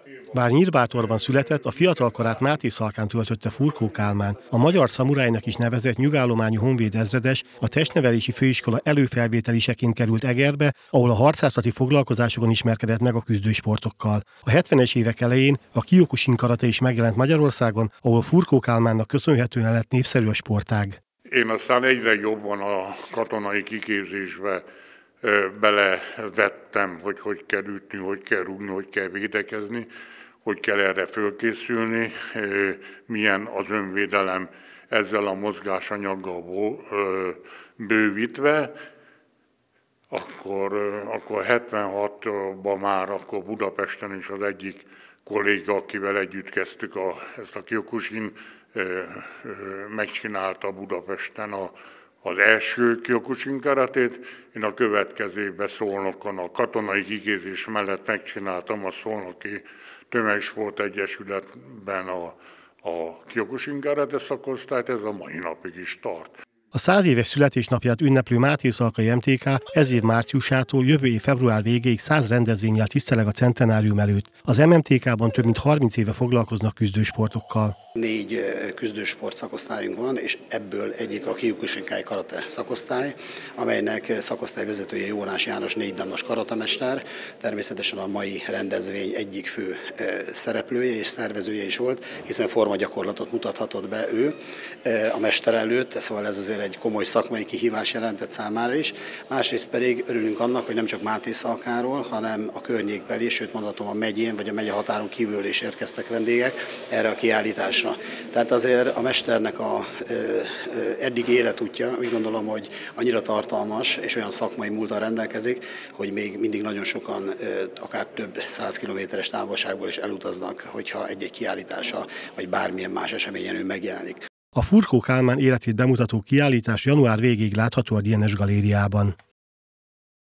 Bár Nyírbátorban született, a fiatalkorát Mátészalkán töltötte Furkó Kálmán. A magyar szamurájnak is nevezett nyugállományú honvéd ezredes a testnevelési főiskola előfelvételiseként került Egerbe, ahol a harcászati foglalkozásokon ismerkedett meg a küzdősportokkal. A 70-es évek elején a Kyokushin karate is megjelent Magyarországon, ahol Furkó Kálmánnak köszönhetően lett népszerű a sportág. Én aztán egyre jobban a katonai kiképzésbe belevettem, hogy kell ütni, hogy kell rúgni, hogy kell védekezni, hogy kell erre fölkészülni, milyen az önvédelem ezzel a mozgásanyaggal bővítve. Akkor 76-ban már akkor Budapesten is az egyik kolléga, akivel együtt kezdtük ezt a Kyokushin, megcsinálta Budapesten az első Kyokushin karatét. Én a következő évben Szolnokon a katonai kiképzés mellett megcsináltam a Szolnoki Tömegsport Egyesületben a Kyokushin karate szakosztályt, ez a mai napig is tart. A 100 éves születésnapját ünneplő Mátészalkai MTK ez év márciusától jövő év február végéig 100 rendezvénnyel tiszteleg a centenárium előtt. Az MMTK-ban több mint 30 éve foglalkoznak küzdősportokkal. 4 küzdősport szakosztályunk van, és ebből egyik a Kyokushinkai karate szakosztály, amelynek szakosztályvezetője Jónás János 4 dannos karatemester, természetesen a mai rendezvény egyik fő szereplője és szervezője is volt, hiszen formagyakorlatot mutathatott be ő a mester előtt, szóval ez azért egy komoly szakmai kihívás jelentett számára is. Másrészt pedig örülünk annak, hogy nem csak Mátészalkáról, hanem a környékbeli, sőt mondhatom a megyén vagy a megye határon kívül is érkeztek vendégek erre a kiállításra. Tehát azért a mesternek a eddigi életútja, úgy gondolom, hogy annyira tartalmas és olyan szakmai múlttal rendelkezik, hogy még mindig nagyon sokan, akár több 100 kilométeres távolságból is elutaznak, hogyha egy-egy kiállítása vagy bármilyen más eseményen ő megjelenik. A Furkó Kálmán életét bemutató kiállítás január végéig látható a DNS galériában.